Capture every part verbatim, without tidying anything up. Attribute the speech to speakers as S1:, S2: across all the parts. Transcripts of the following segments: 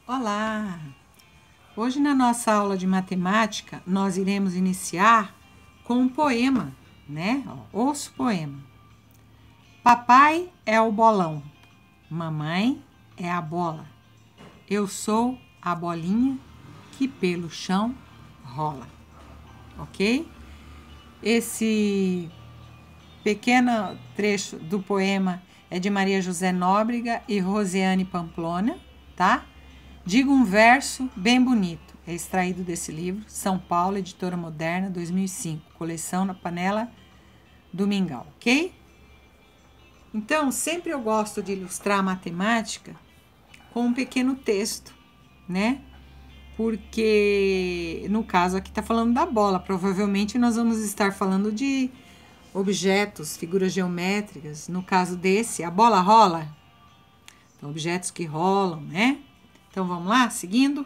S1: Olá! Hoje na nossa aula de matemática nós iremos iniciar com um poema, né? Ó, ouça o poema. Papai é o bolão, mamãe é a bola, eu sou a bolinha que pelo chão rola, ok? Esse pequeno trecho do poema é de Maria José Nóbrega e Rosiane Pamplona, tá? Diga um verso bem bonito. É extraído desse livro, São Paulo, Editora Moderna, dois mil e cinco. Coleção na Panela do Mingau, ok? Então, sempre eu gosto de ilustrar a matemática com um pequeno texto, né? Porque, no caso, aqui tá falando da bola. Provavelmente nós vamos estar falando de objetos, figuras geométricas. No caso desse, a bola rola. Então, objetos que rolam, né? Então, vamos lá, seguindo?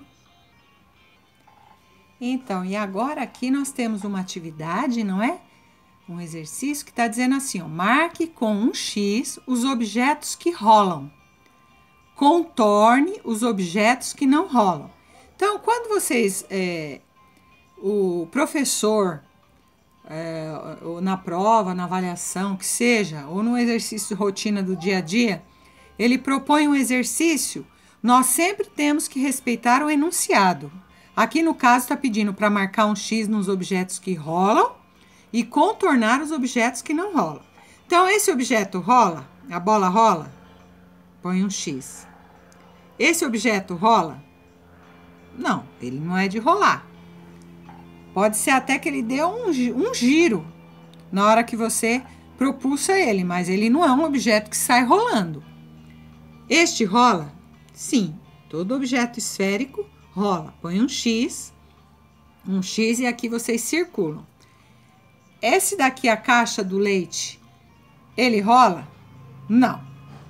S1: Então, e agora aqui nós temos uma atividade, não é? Um exercício que está dizendo assim, ó, marque com um X os objetos que rolam. Contorne os objetos que não rolam. Então, quando vocês, é, o professor, é, ou na prova, na avaliação, que seja, ou no exercício de rotina do dia a dia, ele propõe um exercício, nós sempre temos que respeitar o enunciado. Aqui no caso está pedindo para marcar um X nos objetos que rolam e contornar os objetos que não rolam. Então, esse objeto rola, a bola rola, põe um X. Esse objeto rola? Não, ele não é de rolar. Pode ser até que ele dê um, um giro na hora que você propulsa ele, mas ele não é um objeto que sai rolando. Este rola? Sim, todo objeto esférico rola. Põe um X, um X e aqui vocês circulam. Esse daqui, a caixa do leite, ele rola? Não.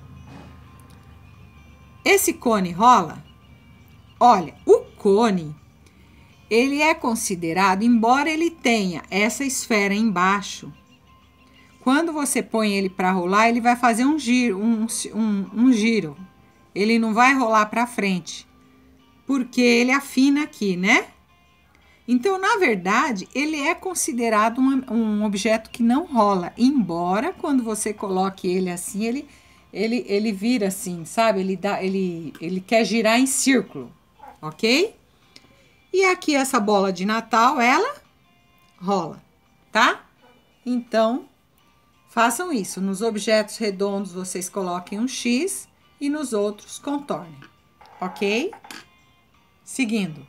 S1: Esse cone rola? Olha, o cone, ele é considerado, embora ele tenha essa esfera embaixo, quando você põe ele para rolar, ele vai fazer um giro, um, um, um giro. Ele não vai rolar para frente, porque ele afina aqui, né? Então, na verdade, ele é considerado um, um objeto que não rola, embora quando você coloque ele assim, ele, ele, ele vira assim, sabe? Ele, dá, ele, ele quer girar em círculo, ok? E aqui essa bola de Natal, ela rola, tá? Então, façam isso. Nos objetos redondos, vocês coloquem um X e nos outros contornem, ok? Seguindo.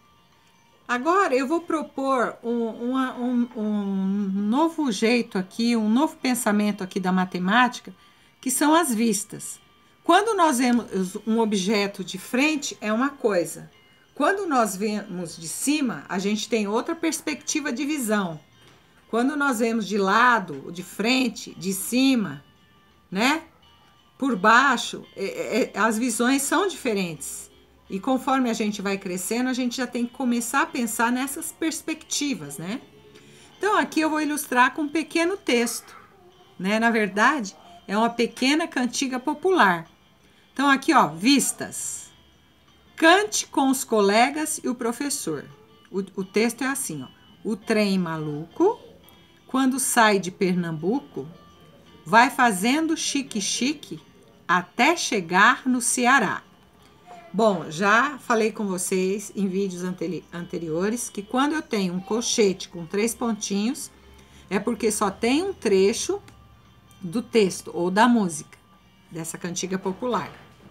S1: Agora, eu vou propor um, uma, um, um novo jeito aqui, um novo pensamento aqui da matemática, que são as vistas. Quando nós vemos um objeto de frente, é uma coisa. Quando nós vemos de cima, a gente tem outra perspectiva de visão. Quando nós vemos de lado, de frente, de cima, né? Por baixo, é, é, as visões são diferentes. E conforme a gente vai crescendo, a gente já tem que começar a pensar nessas perspectivas, né? Então, aqui eu vou ilustrar com um pequeno texto, né? Na verdade, é uma pequena cantiga popular. Então, aqui, ó, vistas. Cante com os colegas e o professor. O, o texto é assim, ó. O trem maluco, quando sai de Pernambuco, vai fazendo chique-chique até chegar no Ceará. Bom, já falei com vocês em vídeos anteri- anteriores que quando eu tenho um colchete com três pontinhos, é porque só tem um trecho do texto ou da música, dessa cantiga popular.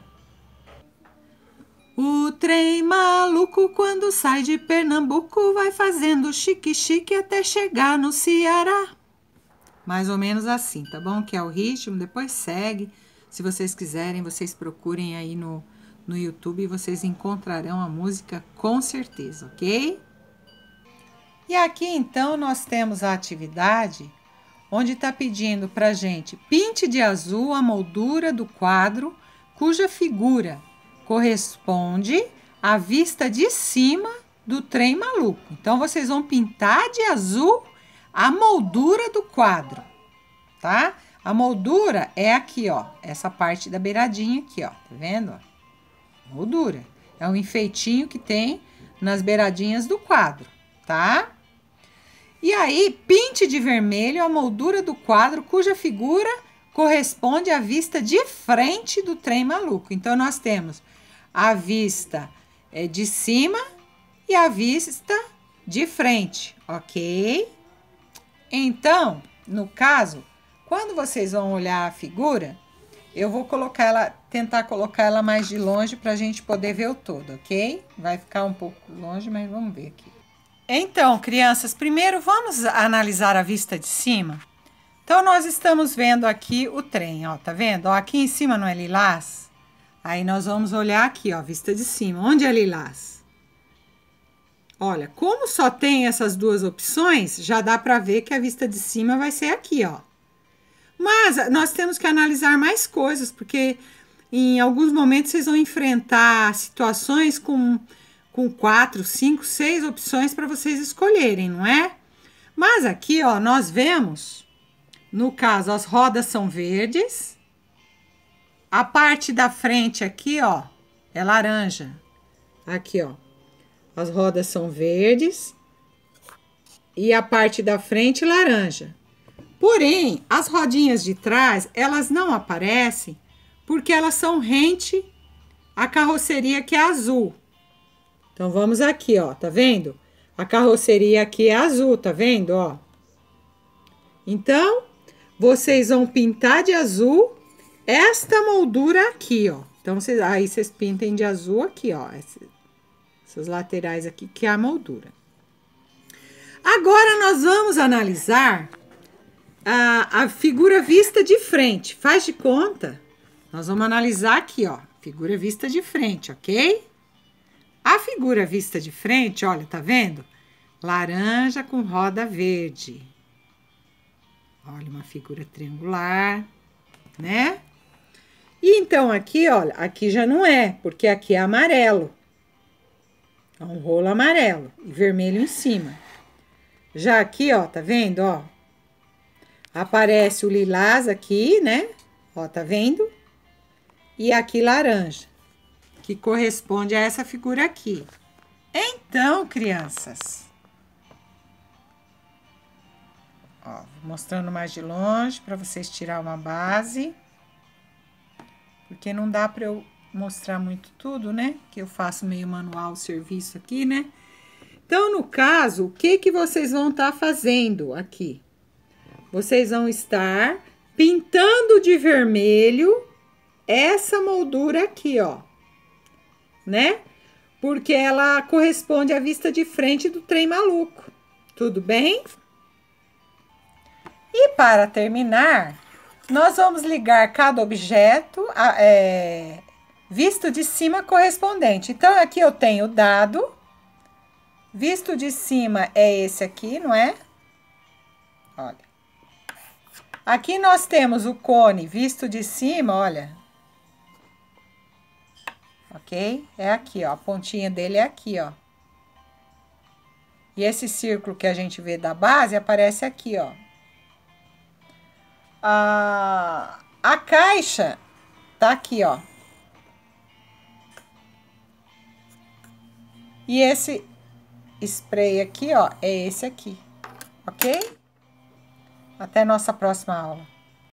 S1: O trem maluco, quando sai de Pernambuco, vai fazendo chique-chique até chegar no Ceará. Mais ou menos assim, tá bom? Que é o ritmo, depois segue. Se vocês quiserem, vocês procurem aí no, no YouTube e vocês encontrarão a música com certeza, ok? E aqui, então, nós temos a atividade onde está pedindo pra gente pinte de azul a moldura do quadro cuja figura corresponde à vista de cima do trem maluco. Então, vocês vão pintar de azul a moldura do quadro, tá? A moldura é aqui, ó, essa parte da beiradinha aqui, ó, tá vendo? Ó? Moldura. É um enfeitinho que tem nas beiradinhas do quadro, tá? E aí, pinte de vermelho a moldura do quadro cuja figura corresponde à vista de frente do trem maluco. Então, nós temos a vista é, de cima e a vista de frente, ok? Então, no caso, quando vocês vão olhar a figura, eu vou colocar ela, tentar colocar ela mais de longe para a gente poder ver o todo, ok? Vai ficar um pouco longe, mas vamos ver aqui. Então, crianças, primeiro vamos analisar a vista de cima. Então, nós estamos vendo aqui o trem, ó, tá vendo? Ó, aqui em cima não é lilás? Aí, nós vamos olhar aqui, ó, vista de cima. Onde é lilás? Olha, como só tem essas duas opções, já dá para ver que a vista de cima vai ser aqui, ó. Mas nós temos que analisar mais coisas, porque em alguns momentos vocês vão enfrentar situações com, com quatro, cinco, seis opções para vocês escolherem, não é? Mas aqui, ó, nós vemos, no caso, as rodas são verdes, a parte da frente aqui, ó, é laranja. Aqui, ó, as rodas são verdes e a parte da frente laranja. Porém, as rodinhas de trás, elas não aparecem porque elas são rente à carroceria que é azul. Então, vamos aqui, ó, tá vendo? A carroceria aqui é azul, tá vendo, ó? Então, vocês vão pintar de azul esta moldura aqui, ó. Então, cês, aí vocês pintem de azul aqui, ó, essas laterais aqui, que é a moldura. Agora, nós vamos analisar A, a figura vista de frente. Faz de conta. Nós vamos analisar aqui, ó. Figura vista de frente, ok? A figura vista de frente, olha, tá vendo? Laranja com roda verde. Olha, uma figura triangular, né? E então aqui, olha, aqui já não é, porque aqui é amarelo. É um rolo amarelo e vermelho em cima. Já aqui, ó, tá vendo, ó? Aparece o lilás aqui, né? Ó, tá vendo? E aqui laranja, que corresponde a essa figura aqui. Então, crianças, ó, mostrando mais de longe para vocês tirar uma base, porque não dá para eu mostrar muito tudo, né? Que eu faço meio manual o serviço aqui, né? Então, no caso, o que que vocês vão estar fazendo aqui? Vocês vão estar pintando de vermelho essa moldura aqui, ó, né? Porque ela corresponde à vista de frente do trem maluco. Tudo bem? E para terminar, nós vamos ligar cada objeto a, é, visto de cima correspondente. Então, aqui eu tenho o dado. Visto de cima é esse aqui, não é? Olha. Aqui nós temos o cone visto de cima, olha. Ok? É aqui, ó. A pontinha dele é aqui, ó. E esse círculo que a gente vê da base aparece aqui, ó. A, a caixa tá aqui, ó. E esse spray aqui, ó, é esse aqui. Ok? Até nossa próxima aula.